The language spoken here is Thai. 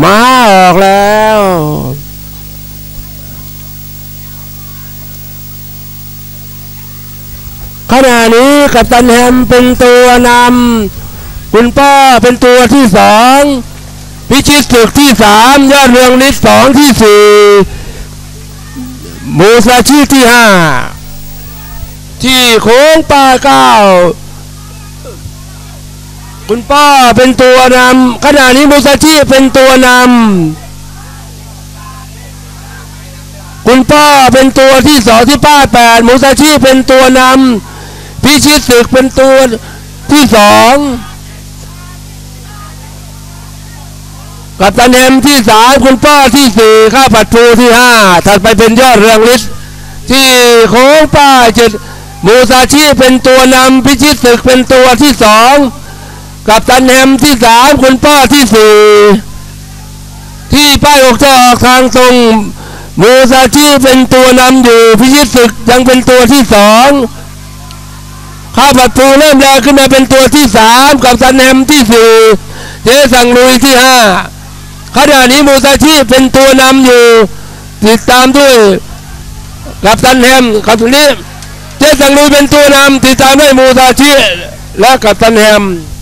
ม้าออกแล้วขณะนี้กัปตันแฮมเป็นตัวนำคุณป้าเป็นตัวที่สองพิชิตศึกที่สามยอดเรืองฤทธิ์สองที่สี่มูซาชิที่ห้าที่โค้งป้าเก้าคุณป้าเป็นตัวนำขณะนี้มูซาชิเป็นตัวนำคุณป้าเป็นตัวที่สองที่ป้าแปดมูซาชิเป็นตัวนำพิชิตศึกเป็นตัวที่สองกัปตันแฮมที่สามคุณป้าที่สี่ข้าผัดปูที่ห้าถัดไปเป็นยอดเรืองฤทธิ์ที่โค้งป้าเจ็ดมูซาชิเป็นตัวนำพิชิตศึกเป็นตัวที่สองกัปตันแฮมที่สามคุณป้าที่สี่ที่ป้ายออกจะออกทางตรงมูซาชิเป็นตัวนำอยู่พิชิตศึกยังเป็นตัวที่สองข้าผัดปูเริ่มแรงขึ้นมาเป็นตัวที่สามกัปตันแฮมที่สี่เจสังลุยที่ห้าขณะนี้มูซาชิเป็นตัวนำอยู่ติดตามด้วยกัปตันแฮมกัปตันนี้เจสังลุยเป็นตัวนำติดตามด้วยมูซาชิและกัปตันแฮม